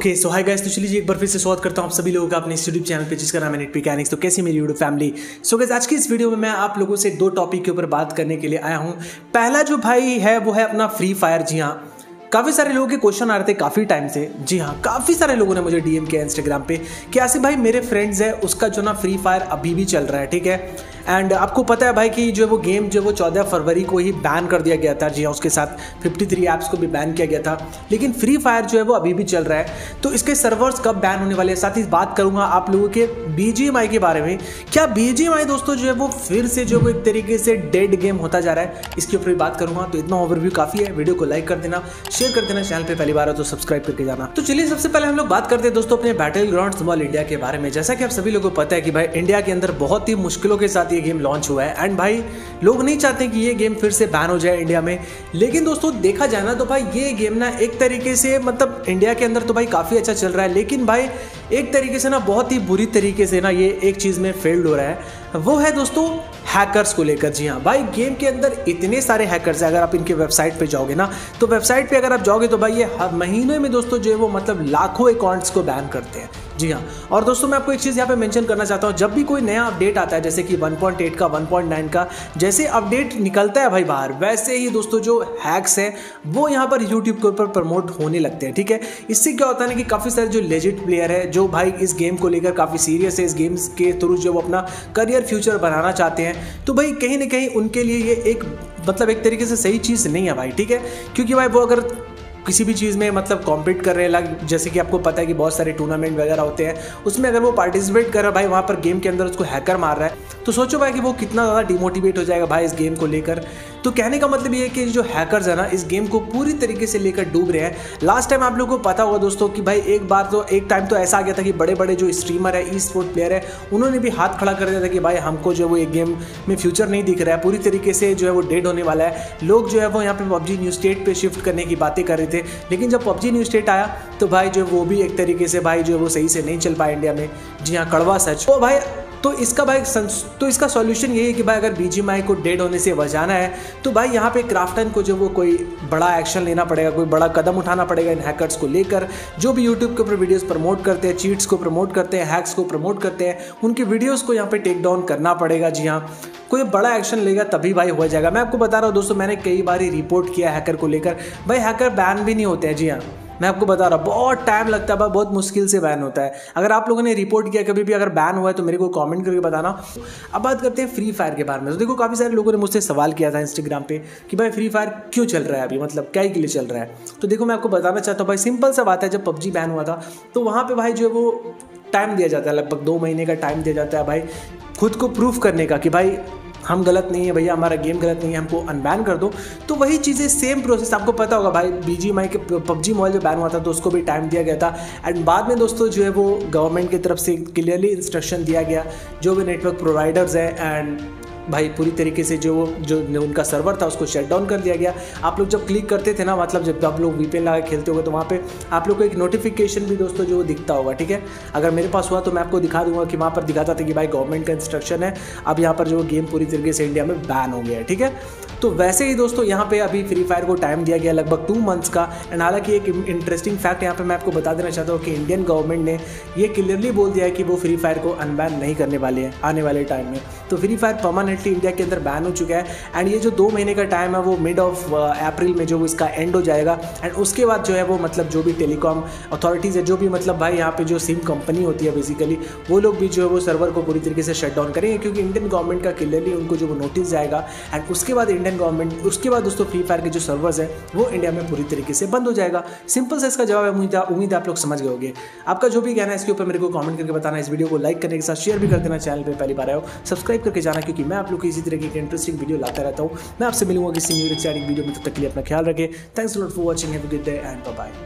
Okay so hi guys, तो चलिए एक बार फिर से स्वागत करता हूं आप सभी लोगों का अपने इस यूट्यूब चैनल पे जिसका नाम है नेट मैकेनिक्स। तो कैसी मेरी यूट्यूब फैमिली। सो गाइस, आज की इस वीडियो में मैं आप लोगों से दो टॉपिक के ऊपर बात करने के लिए आया हूं। पहला जो भाई है वो है अपना फ्री फायर। जी हाँ, काफ़ी सारे लोगों के क्वेश्चन आ रहे थे काफ़ी टाइम से। जी हाँ, काफ़ी सारे लोगों ने मुझे डीएम किया इंस्टाग्राम पे कि आसिफ भाई मेरे फ्रेंड्स है उसका जो ना फ्री फायर अभी भी चल रहा है, ठीक है। एंड आपको पता है भाई कि जो वो गेम जो वो 14 फरवरी को ही बैन कर दिया गया था। जी हाँ, उसके साथ 53 ऐप्स को भी बैन किया गया था, लेकिन फ्री फायर जो है वो अभी भी चल रहा है। तो इसके सर्वर्स कब बैन होने वाले हैं, साथ ही बात करूंगा आप लोगों के BGMI के बारे में। क्या BGMI दोस्तों जो है वो फिर से जो वो एक तरीके से डेड गेम होता जा रहा है, इसके ऊपर भी बात करूंगा। तो इतना ओवरव्यू काफ़ी है, वीडियो को लाइक कर देना, शेयर कर देना, चैनल पे पहली बार हो तो सब्सक्राइब करके जाना। तो चलिए सबसे पहले हम लोग बात करते हैं दोस्तों अपने बैटल ग्राउंड्स मोबाइल इंडिया के बारे में। जैसा कि आप सभी लोगों को पता है कि भाई इंडिया के अंदर बहुत ही मुश्किलों के साथ ये गेम लॉन्च हुआ है। एंड भाई लोग नहीं चाहते कि ये गेम फिर से बैन हो जाए इंडिया में, लेकिन दोस्तों देखा जाए ना तो भाई ये गेम ना एक तरीके से मतलब इंडिया के अंदर तो भाई काफ़ी अच्छा चल रहा है, लेकिन भाई एक तरीके से ना बहुत ही बुरी तरीके से ना ये एक चीज़ में फेल्ड हो रहा है, वो है दोस्तों हैकर्स को लेकर। जी हाँ भाई, गेम के अंदर इतने सारे हैकर्स हैं। अगर आप इनके वेबसाइट पे जाओगे ना, तो वेबसाइट पे अगर आप जाओगे तो भाई ये हर महीने में दोस्तों जो है वो मतलब लाखों अकाउंट्स को बैन करते हैं। जी हाँ, और दोस्तों मैं आपको एक चीज़ यहाँ पे मेंशन करना चाहता हूँ, जब भी कोई नया अपडेट आता है जैसे कि 1.8 का 1.9 का जैसे अपडेट निकलता है भाई बाहर, वैसे ही दोस्तों जो हैक्स हैं वो यहाँ पर यूट्यूब के ऊपर प्रमोट होने लगते हैं, ठीक है। इससे क्या होता है ना कि काफ़ी सारे जो लेजिट प्लेयर है जो भाई इस गेम को लेकर काफ़ी सीरियस है, इस गेम्स के थ्रू जो वो अपना करियर फ्यूचर बनाना चाहते हैं, तो भाई कहीं ना कहीं उनके लिए ये एक मतलब एक तरीके से सही चीज़ नहीं है भाई, ठीक है। क्योंकि भाई वो अगर किसी भी चीज़ में मतलब कॉम्पीट कर रहे हैं, जैसे कि आपको पता है कि बहुत सारे टूर्नामेंट वगैरह होते हैं, उसमें अगर वो पार्टिसिपेट कर रहा है भाई वहाँ पर गेम के अंदर उसको हैकर मार रहा है, तो सोचो भाई कि वो कितना ज़्यादा डिमोटिवेट हो जाएगा भाई इस गेम को लेकर। तो कहने का मतलब ये है कि जो हैकर्स है ना इस गेम को पूरी तरीके से लेकर डूब रहे हैं। लास्ट टाइम आप लोगों को पता होगा दोस्तों कि भाई एक टाइम तो ऐसा आ गया था कि बड़े बड़े जो स्ट्रीमर है, ई स्पोर्ट प्लेयर है, उन्होंने भी हाथ खड़ा कर दिया था कि भाई हमको जो है वो एक गेम में फ्यूचर नहीं दिख रहा है, पूरी तरीके से जो है वो डेड होने वाला है। लोग जो है वो यहाँ पे PUBG न्यू स्टेट पे शिफ्ट करने की बातें कर रहे थे, लेकिन जब PUBG न्यू स्टेट आया तो भाई जो वो भी एक तरीके से भाई जो है वो सही से नहीं चल पाया इंडिया में। जी हाँ, कड़वा सच। तो भाई तो इसका सॉल्यूशन यही है कि भाई अगर BGMI को डेड होने से बचाना है तो भाई यहाँ पे क्राफ्टन को जो वो कोई बड़ा एक्शन लेना पड़ेगा, कोई बड़ा कदम उठाना पड़ेगा इन हैकर्स को लेकर, जो भी यूट्यूब के ऊपर वीडियोस प्रमोट करते हैं, चीट्स को प्रमोट करते हैं, हैक्स को प्रमोट करते हैं, उनकी वीडियोस को यहाँ पे टेक डाउन करना पड़ेगा। जी हाँ, कोई बड़ा एक्शन लेगा तभी भाई हो जाएगा। मैं आपको बता रहा हूँ दोस्तों, मैंने कई बार ही रिपोर्ट किया हैकर को लेकर, भाई हैकर बैन भी नहीं होते हैं। जी हाँ, मैं आपको बता रहा हूँ बहुत टाइम लगता है, बहुत मुश्किल से बैन होता है। अगर आप लोगों ने रिपोर्ट किया कभी भी अगर बैन हुआ है तो मेरे को कमेंट करके बताना। अब बात करते हैं फ्री फायर के बारे में। तो देखो काफ़ी सारे लोगों ने मुझसे सवाल किया था इंस्टाग्राम पे कि भाई फ्री फायर क्यों चल रहा है अभी, मतलब क्या के लिए चल रहा है। तो देखो मैं आपको बताना चाहता हूँ भाई, सिंपल सा बात है, जब PUBG बैन हुआ था तो वहाँ पर भाई जो है वो टाइम दिया जाता है, लगभग 2 महीने का टाइम दिया जाता है भाई खुद को प्रूफ करने का कि भाई हम गलत नहीं है भैया, हमारा गेम गलत नहीं है, हमको अनबैन कर दो। तो वही चीज़ें सेम प्रोसेस आपको पता होगा भाई, BGMI के PUBG मोबाइल जो बैन हुआ था तो उसको भी टाइम दिया गया था। एंड बाद में दोस्तों जो है वो गवर्नमेंट की तरफ से क्लियरली इंस्ट्रक्शन दिया गया, जो भी नेटवर्क प्रोवाइडर्स है एंड भाई पूरी तरीके से जो उनका सर्वर था उसको शट डाउन कर दिया गया। आप लोग जब क्लिक करते थे ना, मतलब जब आप लोग VPN लगा खेलते होगे तो वहाँ पे आप लोग को एक नोटिफिकेशन भी दोस्तों जो दिखता होगा, ठीक है। अगर मेरे पास हुआ तो मैं आपको दिखा दूंगा कि वहाँ पर दिखाता था कि भाई गवर्नमेंट का इंस्ट्रक्शन है, अब यहाँ पर जो गेम पूरी तरीके से इंडिया में बैन हो गया है, ठीक है। तो वैसे ही दोस्तों यहाँ पे अभी फ्री फायर को टाइम दिया गया लगभग 2 मंथ्स का। एंड हालांकि एक इंटरेस्टिंग फैक्ट यहाँ पे मैं आपको बता देना चाहता हूँ कि इंडियन गवर्नमेंट ने ये क्लियरली बोल दिया है कि वो फ्री फायर को अनबैन नहीं करने वाले हैं आने वाले टाइम में। तो फ्री फायर परमानेंटली इंडिया के अंदर बैन हो चुका है। एंड ये जो 2 महीने का टाइम है वो मिड ऑफ अप्रैल में जो इसका एंड हो जाएगा। एंड उसके बाद जो है वो मतलब जो भी टेलीकॉम अथॉरिटीज़ है, जो भी मतलब भाई यहाँ पे जो सिम कंपनी होती है बेसिकली, वो लोग भी जो है वो सर्वर को पूरी तरीके से शट डाउन करेंगे, क्योंकि इंडियन गवर्नमेंट का क्लियरली उनको जो वो नोटिस जाएगा। एंड उसके बाद इंडियन गवर्नमेंट उसके बाद दोस्तों फ्री फायर के जो सर्वर्स है वो इंडिया में पूरी तरीके से बंद हो जाएगा। सिंपल सा इसका जवाब है, उम्मीद है आप लोग समझ गए होंगे। आपका जो भी कहना है इसके ऊपर मेरे को कमेंट करके बताना। इस वीडियो को लाइक करने के साथ शेयर भी कर देना, चैनल पे पहली बार आए हो सब्सक्राइब करके जाना, क्योंकि मैं आप लोग को इसी तरह की इंटरेस्टिंग वीडियो लाता रहता हूँ। मैं आपसे मिलूंगा किसी न्यू एक्साइटिंग वीडियो में, तब तक के लिए अपना ख्याल रखें। Thanks a lot for watching, have a good day and bye bye.